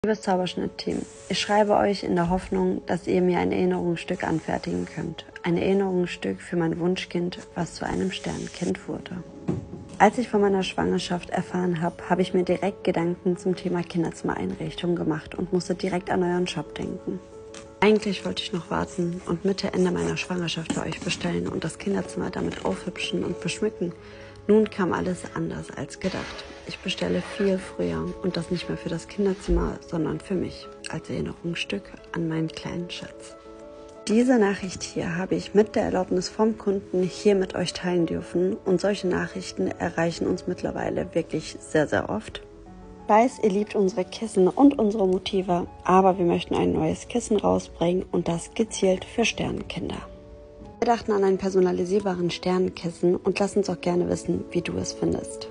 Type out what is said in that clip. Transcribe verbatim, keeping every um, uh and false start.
Liebes Zauberschnitt-Team, ich schreibe euch in der Hoffnung, dass ihr mir ein Erinnerungsstück anfertigen könnt. Ein Erinnerungsstück für mein Wunschkind, was zu einem Sternkind wurde. Als ich von meiner Schwangerschaft erfahren habe, habe ich mir direkt Gedanken zum Thema Kinderzimmereinrichtung gemacht und musste direkt an euren Shop denken. Eigentlich wollte ich noch warten und Mitte, Ende meiner Schwangerschaft bei euch bestellen und das Kinderzimmer damit aufhübschen und beschmücken. Nun kam alles anders als gedacht. Ich bestelle viel früher und das nicht mehr für das Kinderzimmer, sondern für mich als Erinnerungsstück an meinen kleinen Schatz. Diese Nachricht hier habe ich mit der Erlaubnis vom Kunden hier mit euch teilen dürfen und solche Nachrichten erreichen uns mittlerweile wirklich sehr, sehr oft. Ich weiß, ihr liebt unsere Kissen und unsere Motive, aber wir möchten ein neues Kissen rausbringen und das gezielt für Sternkinder. Wir dachten an einen personalisierbaren Sternkissen und lasst uns auch gerne wissen, wie du es findest.